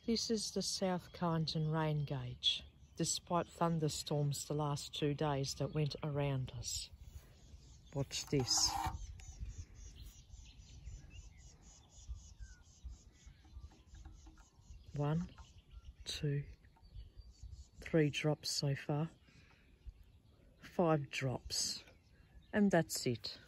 This is the South Kyneton rain gauge, despite thunderstorms the last 2 days that went around us. Watch this. One, 2, 3 drops so far. 5 drops. And that's it.